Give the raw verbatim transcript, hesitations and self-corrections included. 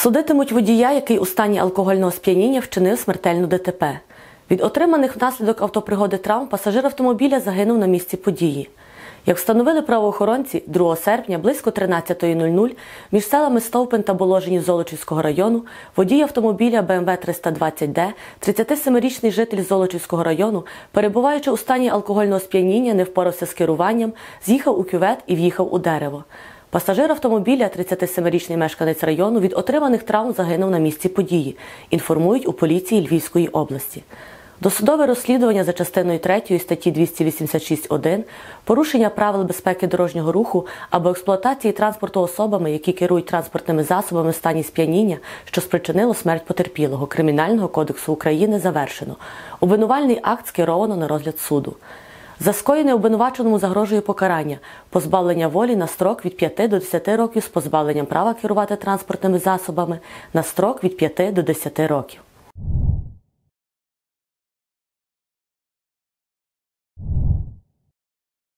Судитимуть водія, який у стані алкогольного сп'яніння вчинив смертельну ДТП. Від отриманих внаслідок автопригоди травм пасажир автомобіля загинув на місці події. Як встановили правоохоронці, другого серпня близько тринадцятої нуль нуль між селами Стовпин та Боложині Золочівського району водій автомобіля Бе Ем Ве триста двадцять Д, тридцятисемирічний житель Золочівського району, перебуваючи у стані алкогольного сп'яніння, не впорався з керуванням, з'їхав у кювет і в'їхав у дерево. Пасажир автомобіля, тридцятисемирічний мешканець району, від отриманих травм загинув на місці події, інформують у поліції Львівської області. Досудове розслідування за частиною третьою статті двісті вісімдесят шість один порушення правил безпеки дорожнього руху або експлуатації транспорту особами, які керують транспортними засобами в стані сп'яніння, що спричинило смерть потерпілого, Кримінального кодексу України завершено. Обвинувальний акт скеровано на розгляд суду. За скоєне обвинуваченому загрожує покарання – позбавлення волі на строк від п'яти до десяти років з позбавленням права керувати транспортними засобами на строк від п'яти до десяти років.